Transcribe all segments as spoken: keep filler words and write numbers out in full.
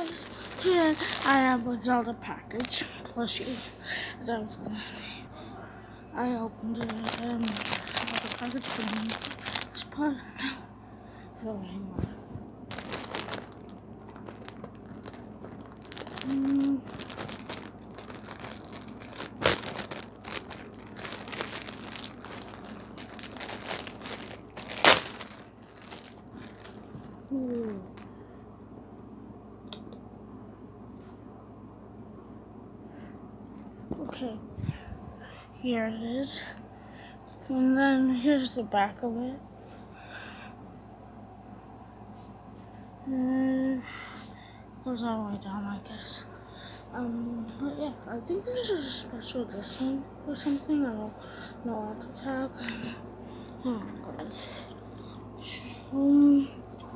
guys, today I have a Zelda package, plushie, as I was gonna say. I opened it and the package from this part now. So hang on. Mm. Ooh. Okay, here it is, and then here's the back of it. Uh, goes all the way down, I guess. Um, but yeah, I think this is a special edition or something. I don't know how to tag. Oh god. Um,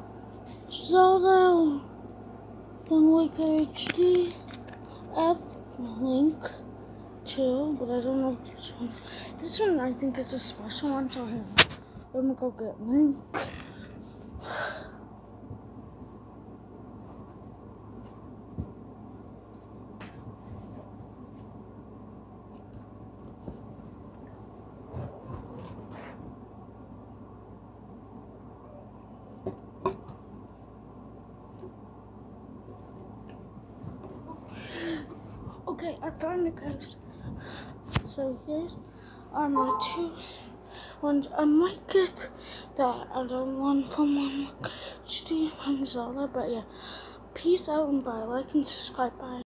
Zelda One Week H D F Link two, but I don't know which one. This one I think is a special one, so hang on. Let me go get Link. Okay, I found it, guys. So here's are my two ones. I might get that other one from one H D from Zelda, but yeah. Peace out and bye. Like and subscribe. Bye.